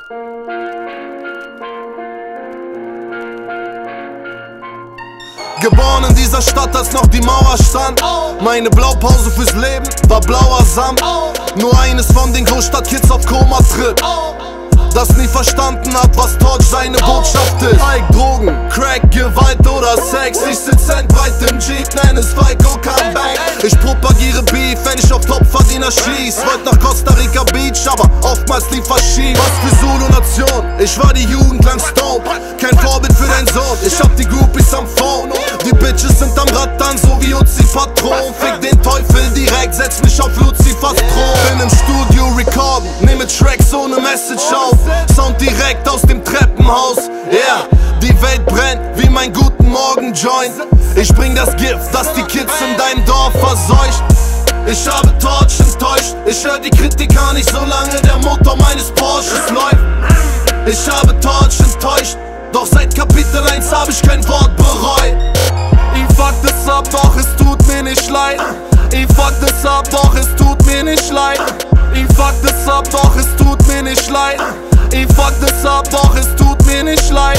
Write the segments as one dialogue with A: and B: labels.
A: Geboren in dieser Stadt, als noch die Mauer stand. Meine Blaupause fürs Leben war blauer Samt. Nur eines von den Großstadtkids auf Koma-Trip, das nie verstanden hat, was Torch seine Botschaft ist. Ike, Drogen, Crack, Gewalt oder Sex. Ich sitz endbreit im Jeep, nenn es Falco Comeback. Ich propagiere Beef, wenn ich auf Topverdiener schieß. Wollt nach Costa Rica Beach, aber oftmals lief verschieden. Was für Zulu-Nation, ich war die Jugend lang stoned. Kein Vorbild für deinen Sohn, ich hab die Groupies am Phone. Die Bitches sind am Rattern, so wie uns die Patron. Fick den Teufel direkt, setz mich auf Luzifers Thron. Bin im Studio recorden, nehme Tracks ohne Message auf. Sound direkt aus dem Treppenhaus, yeah. Die Welt brennt wie mein guten Morgen Joint. Ich bring das Gift, das die Kids in deinem Dorf verseucht. Ich habe Torch enttäuscht, ich hör die Kritiker nicht, solange der Motor meines Porsches läuft. Ich habe Torch enttäuscht, doch seit Kapitel 1 hab ich kein Wort bereut. Ich fuck das ab, doch es tut mir nicht leid. Ich fuck das ab, doch es tut mir nicht leid. Ich fuck das ab, doch es tut mir nicht leid. Ich fuck das ab, doch es tut mir nicht leid.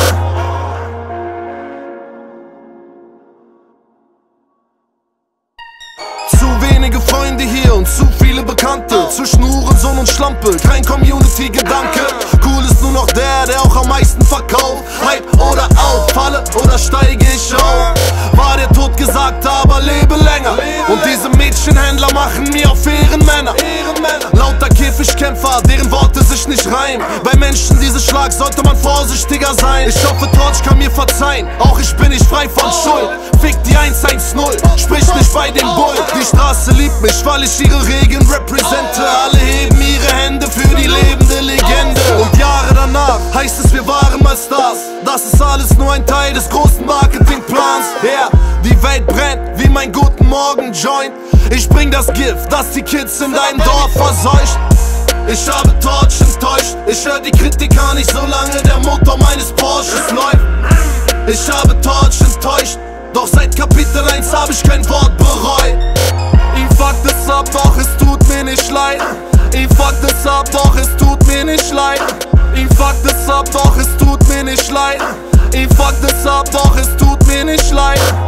A: Zu wenige Freunde hier und zu viele Bekannte. Zwischen Hurensohn und Schlampe, kein Community-Gedanke. Cool ist nur noch der auch am meisten verkauft. Hype oder out, falle oder steige ich auf. War der Tod gesagt, aber lebe länger. Und diese Mädchenhändler machen mir auf Ehrenmänner. Lauter Käfigkämpfer, deren Worte sich nicht reimen. Bei Menschen dieses Schlag sollte man vorsichtiger sein. Ich hoffe, Torch kann mir verzeihen, auch ich bin nicht frei von Schuld. Fick die 110, sprich nicht bei dem Bull. Die Straße liebt mich, weil ich ihre Regeln represente. Alle heben ihre Hände für die lebende Legende. Und Jahre danach heißt es, wir waren mal Stars. Das ist alles nur ein Teil des großen Marketingplans. Yeah, die Welt brennt wie mein guten Morgen Joint. Ich bring das Gift, das die Kids in deinem Dorf verseucht. Ich habe Torch enttäuscht, ich hör die Kritiker nicht, solange der Motor meines Porsches läuft. Ich habe Torch enttäuscht, doch seit Kapitel 1 hab ich kein Wort bereut. Ich fuck das ab, doch es tut mir nicht leid. Ich fuck das ab, doch es tut mir nicht leid. Ich fuck das ab, doch es tut mir nicht leid. Ich fuck das ab, doch es tut mir nicht leid.